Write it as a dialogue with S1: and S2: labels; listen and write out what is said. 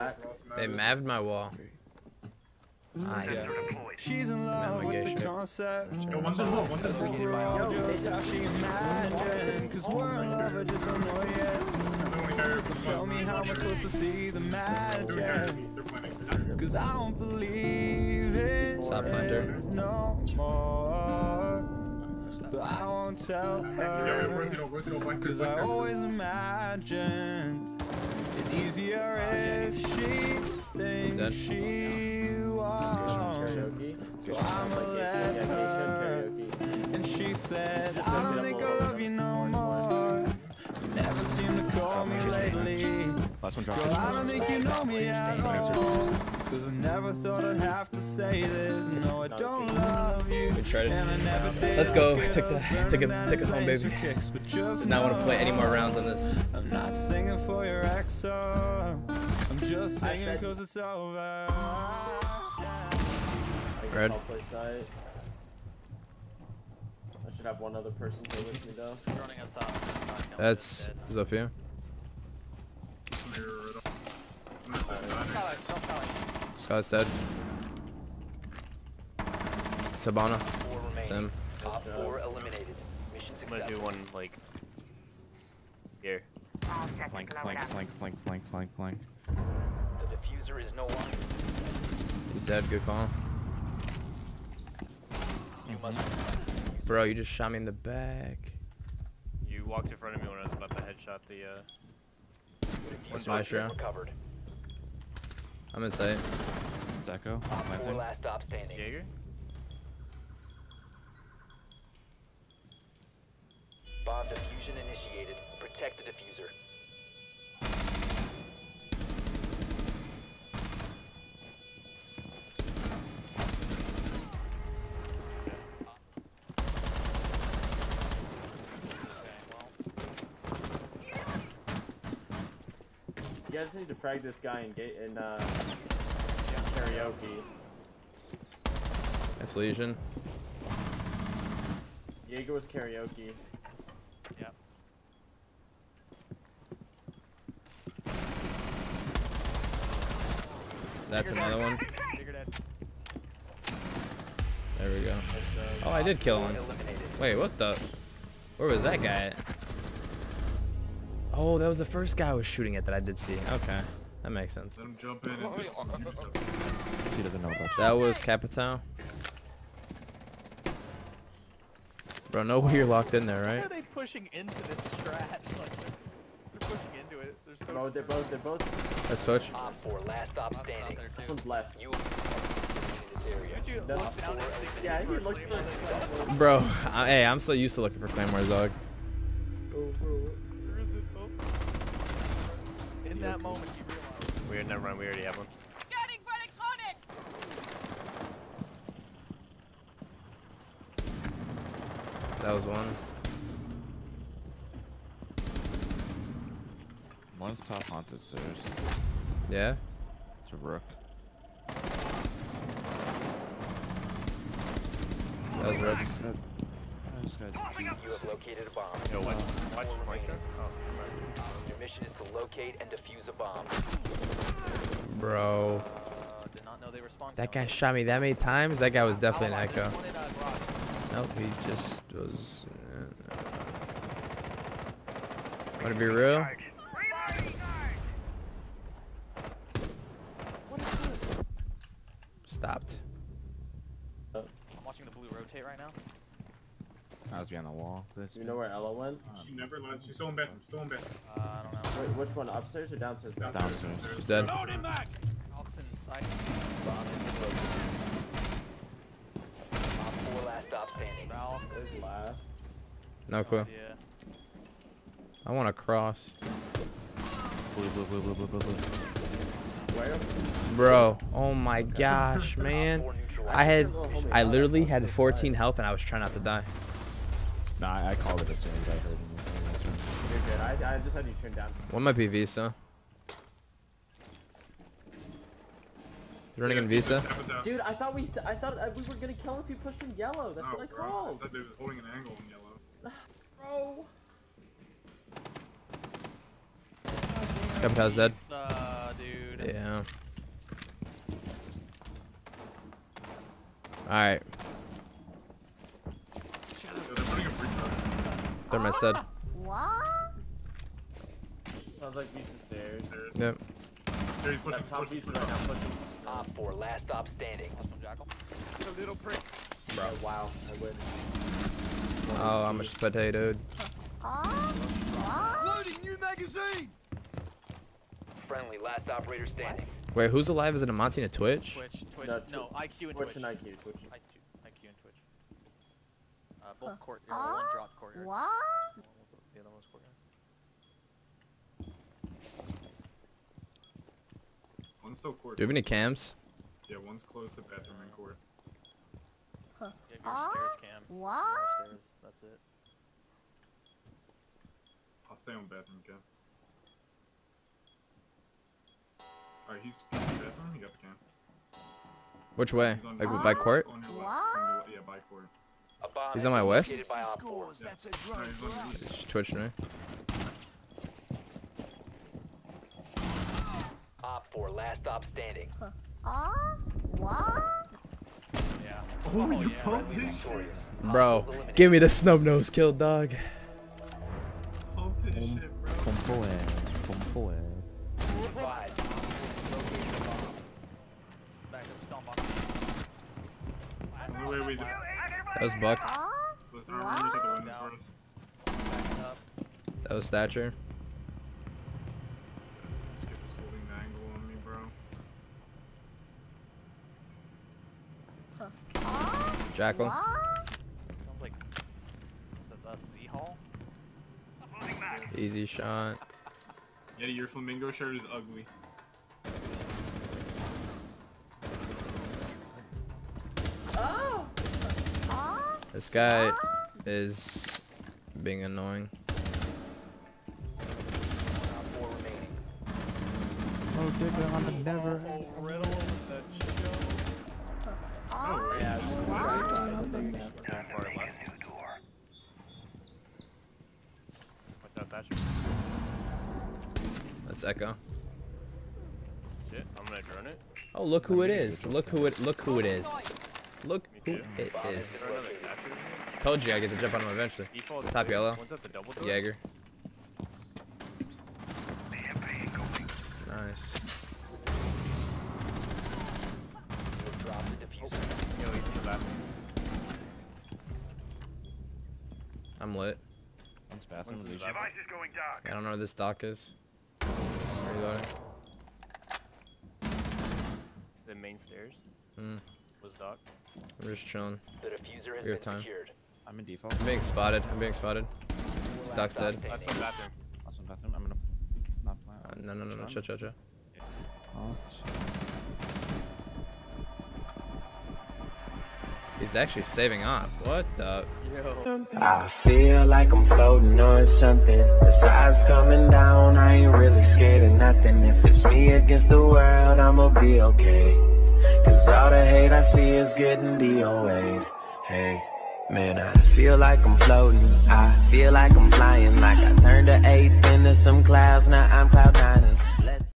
S1: They mav'd my wall. Yeah.
S2: She's in love with the concept.
S3: Yo, one's on low, one's on low.
S2: Just how she imagined. Cause we're in love, I just don't know yet. Tell me how am I supposed to see the magic? Cause I don't believe it
S1: Stop Hunter.
S2: no more. But I won't tell her. Cause I always imagined it's easier if she thinks she won. So I'ma let her. And she said, I don't think I love you no more. You never seem to call me lately. Girl, I don't think you know me at all. Cause I never thought I'd have to say this. No, I don't love you. And I never did.
S1: Let's go. Take it home, baby. Did not want to play any more rounds on this.
S2: I'm not singing for your ex, I'm just singing cause it's over.
S1: Red.
S4: I'll play site. I should have one other person play with me though.
S5: Running up top.
S1: That's Zofia. Scott's dead. Sabana. Sim.
S5: Top 4 eliminated. Mission
S6: I'm gonna do one like here.
S7: Flank.
S5: The diffuser is no longer.
S1: He's dead. Good call.
S5: You must.
S1: Bro, you just shot me in the back.
S6: You walked in front of me when I was about to headshot the
S1: That's Maestro.
S5: Recovered.
S1: I'm in sight.
S7: It's Echo.
S5: Op 4
S7: Planting.
S5: last stop standing.
S6: Jaeger.
S5: Bomb diffusion initiated. Protect the diffuser.
S4: You guys need to frag this guy in karaoke.
S1: That's Legion.
S4: Jaeger was karaoke.
S6: Yep.
S1: That's another one.
S5: Dead.
S1: There we go. Oh, I did kill one. Wait, what the? Where was that guy at? Oh, that was the first guy I was shooting at that I did see. Okay, that makes sense.
S3: Let him jump in and
S7: He doesn't know about you.
S1: That was Capital. Bro, no way you're locked in there,
S8: Why are
S1: right?
S8: they pushing into this strat? Like, they're pushing into it. They're so.
S4: Bro, they're both.
S1: Let's switch.
S5: Op 4 last stop standing.
S4: This one's left.
S5: You will be in this area.
S8: Would you
S4: No.
S8: look down and think that
S4: Yeah,
S8: you
S4: he
S8: were
S4: looked for
S8: Claymore?
S1: Bro, hey, I'm so used to looking for Claymores, dog.
S8: Where is it? Oh. In that moment, you realize.
S6: Weird, never mind. We already have one.
S9: Scanning for electronics!
S1: That was one.
S7: One's top haunted stairs.
S1: Yeah?
S7: It's a rook.
S1: That was red.
S5: You have located a bomb.
S6: Yo, watch
S5: Four
S6: Micah.
S5: remaining.
S6: Oh, never mind.
S5: Your mission is to locate and defuse a bomb.
S1: Bro.
S8: Did not know they respawned.
S1: That guy shot me that many times? That guy was definitely an
S8: Oh,
S1: Echo.
S8: there's one in, garage.
S1: Nope, he just was... Want to be real? Stopped.
S8: I'm watching the blue rotate right now.
S7: I was behind the wall.
S4: Do you know where Ella went?
S3: she never left. She's still in bed. Still in bed.
S8: I don't know.
S4: Wait, which one? Upstairs or downstairs?
S7: Downstairs.
S1: He's dead.
S8: Oxen side.
S5: Bomb is located. Op 4 last stop standing.
S8: Valve.
S4: There's last.
S1: No clue.
S8: Yeah.
S1: I want to cross.
S7: Blue.
S4: Where?
S1: Bro, oh my gosh, man. I literally had 14 health and I was trying not to die.
S7: Nah, I called it as soon as I heard him.
S4: You're good. I just had you turned down.
S1: One might be Vista. You're running in Vista?
S4: Dude, I thought we were gonna kill him if he pushed in yellow. That's what I
S3: I
S4: called.
S3: thought they was holding an angle in yellow.
S4: Bro.
S1: Capital's dead.
S8: Dude. dude.
S1: Yeah. Alright.
S3: Yo, they're putting a breach up.
S1: They're my stud.
S4: Sounds like piece of stairs.
S1: Yep.
S3: There, he's pushing,
S4: That top
S3: pushing,
S4: piece
S3: pushing.
S4: right now pushing.
S5: Op 4, last stop standing.
S6: Jackal.
S8: A little prick.
S4: Bro, wow, I win.
S1: Oh, I'm a potato.
S9: Loading new magazine.
S5: Friendly, last operator standing.
S1: Wait, who's alive? Is it a Monty and a Twitch?
S8: Twitch.
S4: No,
S8: No, IQ and
S4: Twitch
S8: Twitch.
S4: and IQ. Twitch.
S8: IQ and Twitch. Both courtyard. One dropped courtyard. One was the other one was courtyard.
S3: One's still court.
S1: Do you have any cams?
S3: Yeah, one's close to bathroom and court.
S8: Yeah, your stairs cam. More stairs. That's it.
S3: I'll stay on bathroom, Kev. Alright, he's bathroom. He got the cam.
S1: Which way?
S3: He's on
S1: Like
S3: your
S1: by
S3: left,
S1: court?
S3: On your left. On your, yeah, by court.
S5: A bomb
S1: He's
S5: has
S1: on my
S5: been
S1: west?
S5: located by Op 4.
S3: No, he's on your east.
S1: It's twitching me.
S5: Op 4, last stop standing.
S8: Yeah.
S3: Oh, you
S8: yeah.
S3: pumped his shit.
S5: Victorious.
S1: Bro, give me the snub nose kill, dog.
S3: Pumped his shit, bro.
S7: Pompo ass. Pompo ass.
S5: Advised.
S8: Back up, stone box.
S3: The way we do.
S1: That was Buck.
S3: Listen, our rumors at the windows for us.
S8: Back up.
S1: That was Thatcher.
S3: Skip is holding the angle on me, bro.
S1: Jackal.
S8: Sounds like that's us. Z-Hall.
S1: Easy shot.
S3: Yeah, your flamingo shirt is ugly.
S4: Oh!
S1: This guy is being annoying.
S5: Op 4 remaining.
S7: Oh, digga, I'm a never.
S8: Riddle with the show.
S3: Oh,
S4: Yeah, it's just a straight line.
S6: Going far left. Watch out, Thatcher.
S1: That's Echo.
S6: Shit, I'm gonna drone it.
S1: Oh, look who it is. Look who it is. Look who
S6: Me too.
S1: it
S5: Bomb has
S1: is.
S5: been located.
S1: Told you I get to jump on him eventually.
S6: Default
S1: Top yellow.
S6: One's at the double door.
S1: Jaeger. Nice.
S5: You've dropped the diffuser.
S6: Yo, he's in the bathroom.
S1: I'm lit.
S7: One's bathroom.
S6: One's in the
S7: Legion.
S6: bathroom.
S1: I don't know where this dock is. Reloading.
S6: The main stairs.
S1: Hmm.
S6: Was Doc.
S1: I'm just chilling.
S5: The diffuser has
S1: We have
S5: been
S1: time.
S5: secured.
S7: I'm in default.
S1: I'm being spotted. I'm being spotted. Dock's dead.
S6: That's the bathroom.
S7: Last one bathroom. I'm gonna not plan.
S1: No. Chill.
S7: Oh,
S1: He's actually saving up. What the?
S10: I feel like I'm floating on something. The side's coming down, I ain't really scared of nothing. If it's me against the world, I'ma be okay. Cause all the hate I see is getting DOA'd. Hey, man, I feel like I'm floating. I feel like I'm flying. Like I turned the 8th into some clouds, now I'm cloud 9.